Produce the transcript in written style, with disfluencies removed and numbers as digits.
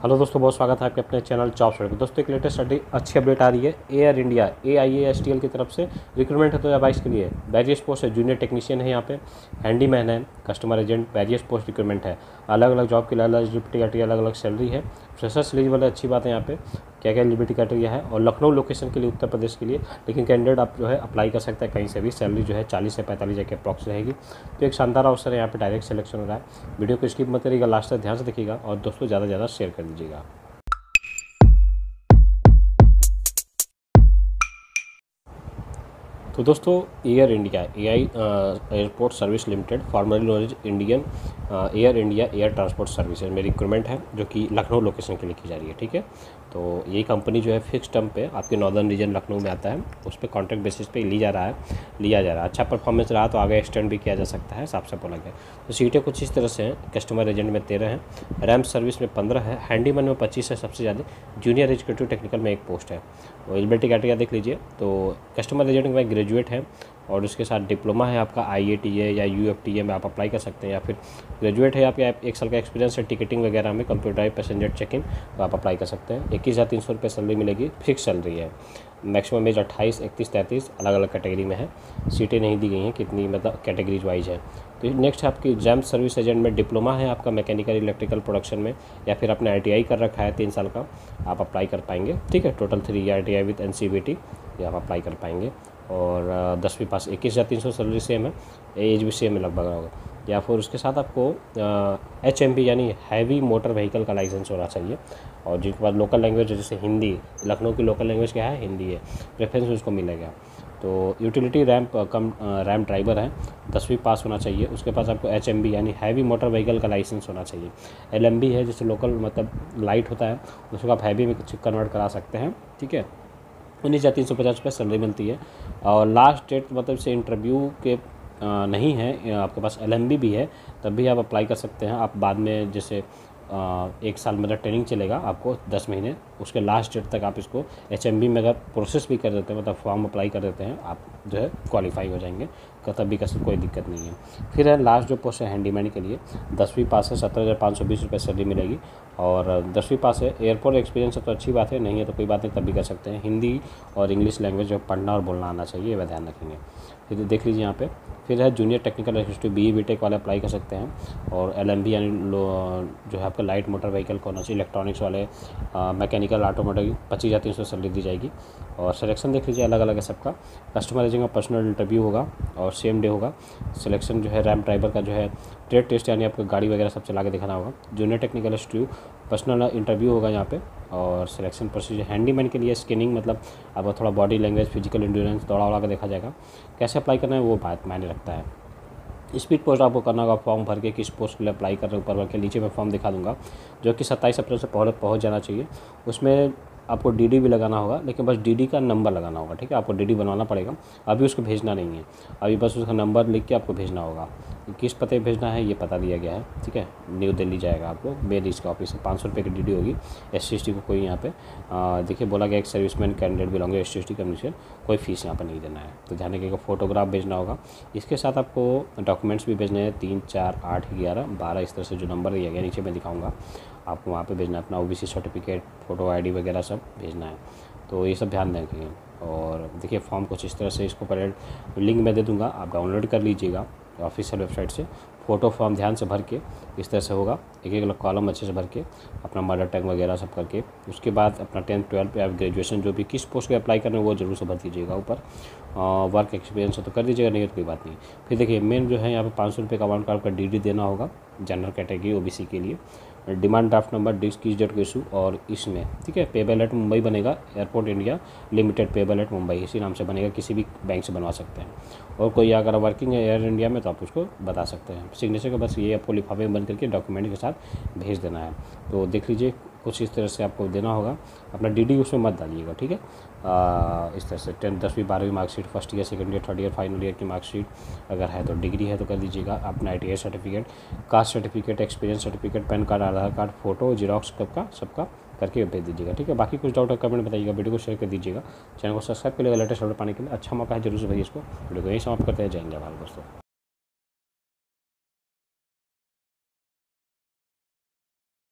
Hello दोस्तों, बहुत स्वागत है आपके अपने चैनल जॉब शॉट में। दोस्तों एक लेटेस्ट अच्छी अपडेट आ रही है। एयर इंडिया AIASTL की तरफ से रिक्रूटमेंट है 2022 के लिए। वेरियस पोस्ट है, जूनियर टेक्नीशियन है, यहाँ पे हैंडीमैन है, customer agent, various post recruitment है। अलग अलग जॉब के लिए अलग एलिजिबिलिटी क्राइटेरिया, अलग अलग सैलरी है। फ्रेशर्स एलिजिबल है, अच्छी बात है। यहाँ पे क्या क्या एलिजिबिलिटी क्राइटेरिया है, और लखनऊ लोकेशन के लिए, उत्तर प्रदेश के लिए। लेकिन कैंडिडेट आप जो है अप्लाई कर सकते हैं कहीं से भी। सैलरी जो है 40 से 45 के अप्रॉक्स रहेगी। तो एक शानदार अवसर है, यहाँ पे डायरेक्ट सिलेक्शन हो रहा है। वीडियो को स्किप मत करिएगा, लास्ट तक ध्यान से देखिएगा, और दोस्तों ज़्यादा से ज़्यादा शेयर कर दीजिएगा। तो दोस्तों Air India airport service limited, formerly known as Indian Air India air transport services में रिक्रूटमेंट है, जो कि लखनऊ लोकेशन के लिए की जा रही है। ठीक है, तो ये कंपनी जो है फिक्स टर्म पे आपके नॉर्दर्न रीजन लखनऊ में आता है, उस पर कॉन्ट्रैक्ट बेसिस पे लिया जा रहा है। अच्छा परफॉर्मेंस रहा तो आगे एक्सटेंड भी किया जा सकता है, साफ साफ बोला गया। तो सीटें कुछ इस तरह से हैं। कस्टमर एजेंट में 13 है, रैम सर्विस में 15 है, हैंडीमैन में 25 है सबसे ज़्यादा, जूनियर एग्जीक्यूटिव टेक्निकल में 1 पोस्ट है। एलिजिबिलिटी क्राइटेरिया देख लीजिए। तो कस्टमर एजेंट में ग्रेजुएट है, और उसके साथ डिप्लोमा है आपका IATA या UFTA में आप अप्लाई कर सकते हैं, या फिर ग्रेजुएट है आपका 1 साल का एक्सपीरियंस है टिकटिंग वगैरह में, कंप्यूटर पैसेंजर चेकिंग, तो आप अप्लाई कर सकते हैं। 21,300 रुपये सैलरी मिलेगी, फिक्स सैलरी है। मैक्सिमम एज 28, 31, 33 अलग अलग कैटेगरी में है। सीटें नहीं दी गई हैं कितनी, मतलब कैटेगरीज वाइज है। तो नेक्स्ट है आपकी जैम सर्विस एजेंट में डिप्लोमा है आपका मैकेनिकल इलेक्ट्रिकल प्रोडक्शन में, या फिर आपने ITI कर रखा है 3 साल का, आप अप्लाई कर पाएंगे। ठीक है, total 3 year ITI with NCVT ये आप अप्लाई कर पाएंगे। और 10वीं पास, 21,300 सैलरी सेम है, एज भी सेम है लगभग होगा। या फिर उसके साथ आपको HMV यानी हैवी मोटर व्हीकल का लाइसेंस होना चाहिए, और जिनके पास लोकल लैंग्वेज जैसे हिंदी, लखनऊ की लोकल लैंग्वेज क्या है, हिंदी है, प्रेफरेंस उसको मिलेगा। तो यूटिलिटी रैम ड्राइवर है, 10वीं पास होना चाहिए। उसके पास आपको HMV यानी हैवी मोटर व्हीकल का लाइसेंस होना चाहिए। LMB है जैसे लोकल मतलब लाइट होता है, उसको आप हैवी में कन्वर्ट करा सकते हैं। ठीक है, 19,350 रुपये सैलरी मिलती है। और लास्ट डेट मतलब से इंटरव्यू के नहीं है, आपके पास LMB भी है, तब भी आप अप्लाई कर सकते हैं। आप बाद में जैसे 1 साल मतलब ट्रेनिंग चलेगा आपको 10 महीने, उसके लास्ट डेट तक आप इसको HMB में अगर प्रोसेस भी कर देते हैं, मतलब फॉर्म अप्लाई कर देते हैं, आप जो है क्वालिफाई हो जाएंगे, तब भी कोई दिक्कत नहीं है। फिर है लास्ट जो पोस्ट है हैंडीमैन के लिए, 10वीं पास है, 17,520 रुपये सैलरी मिलेगी, और 10वीं पास है। एयरपोर्ट एक्सपीरियंस है तो अच्छी बात है, नहीं है तो कोई बात नहीं, तब भी कर सकते हैं। हिंदी और इंग्लिश लैंग्वेज जो पढ़ना और बोलना आना चाहिए, वह ध्यान रखेंगे। फिर देख लीजिए यहाँ पे, फिर है junior technical executive BE BTech वाले अप्लाई कर सकते हैं, और LMB यानी जो है आपका लाइट मोटर व्हीकल का होना चाहिए, इलेक्ट्रॉनिक्स वाले, मैकेनिकल ऑटोमोटिव, 25,300 सैलरी दी जाएगी। और सिलेक्शन देख लीजिए, अलग अलग है सबका। कस्टमर एजेंट का पर्सनल इंटरव्यू होगा और सेम डे होगा। सिलेक्शन जो है रैम ड्राइवर का जो है ट्रेड टेस्ट यानी आपको गाड़ी वगैरह सब चला के दिखाना होगा। Junior technical executive personal interview होगा यहाँ पे। और सिलेक्शन प्रोसीजर हैंडीमैन के लिए स्कैनिंग, मतलब आपका थोड़ा बॉडी लैंग्वेज, फिजिकल इंड्योरेंस, दौड़ा उड़ा के देखा जाएगा। कैसे अप्लाई करना है वो बात मायने रखता है। स्पीड पोस्ट आपको करना होगा, फॉर्म भर के किस पोस्ट के लिए अप्लाई कर रहे हो, ऊपर भर के नीचे में फॉर्म दिखा दूंगा, जो कि 27 अप्रैल से पहले पहुंच जाना चाहिए। उसमें आपको DD भी लगाना होगा, लेकिन बस DD का नंबर लगाना होगा। ठीक है, आपको DD बनवाना पड़ेगा, अभी उसको भेजना नहीं है, अभी बस उसका नंबर लिख के आपको भेजना होगा। किस पते भेजना है ये पता दिया गया है। ठीक है, न्यू दिल्ली जाएगा आपको, मेन इसका ऑफिस है। 500 रुपये की DD होगी। SC/ST को कोई यहाँ पे देखिए बोला गया एक serviceman candidate belong SC/ST commission, कोई फीस यहाँ पर नहीं देना है। तो ध्यान रखिएगा, फोटोग्राफ भेजना होगा। इसके साथ आपको डॉक्यूमेंट्स भी भेजने हैं, 3, 4, 8, 11, 12 इस तरह से जो नंबर दिया गया नीचे मैं दिखाऊंगा, आपको वहाँ पे भेजना है। अपना OBC सर्टिफिकेट, फ़ोटो ID वगैरह सब भेजना है। तो ये सब ध्यान रखिए। और देखिए फॉर्म कुछ इस तरह से, इसको पहले लिंक मैं दे दूँगा, आप डाउनलोड कर लीजिएगा ऑफिशियल वेबसाइट से। फ़ोटो फॉर्म ध्यान से भर के इस तरह से होगा, एक एक कॉलम अच्छे से भर के, अपना मदर टंग वगैरह सब करके। उसके बाद अपना 10th 12th या ग्रेजुएशन जो भी किस पोस्ट पे अप्लाई करना है वो जरूर से भर दीजिएगा ऊपर। वर्क एक्सपीरियंस है तो कर दीजिएगा, नहीं है तो कोई बात नहीं। फिर देखिए मेन जो है यहाँ पे 500 रुपये का अमाउंट का आपका DD देना होगा जनरल कैटेगरी OBC के लिए। डिमांड ड्राफ्ट नंबर डिस्क किस डेट को इशू, और इसमें ठीक है पेबल एट मुंबई बनेगा, airport India limited payable at Mumbai इसी नाम से बनेगा, किसी भी बैंक से बनवा सकते हैं। और कोई अगर वर्किंग है एयर इंडिया में तो आप उसको बता सकते हैं। सिग्नेचर का बस ये आपको लिफाफे में बंद करके डॉक्यूमेंट के साथ भेज देना है। तो देख लीजिए कुछ इस तरह से आपको देना होगा। अपना DD उसमें मत डालिएगा। ठीक है, इस तरह से 10th 10वीं 12वीं marksheet, first year, second year, third year, final year की मार्कशीट अगर है तो, डिग्री है तो कर दीजिएगा। अपना ITI certificate, caste certificate, experience certificate, pan card, Aadhaar card, photo, xerox सबका करके भेज दीजिएगा। ठीक है, बाकी कुछ डाउट है कमेंट बताइएगा, वीडियो को शेयर कर दीजिएगा, चैनल को सब्सक्राइब कर लेगा लेटेस्ट अपडेट पाने के लिए। अच्छा मौका है, जरूर से भाई इसको वीडियो को यही समाप्त करते हैं। जय हिंद, जय भारत दोस्तों।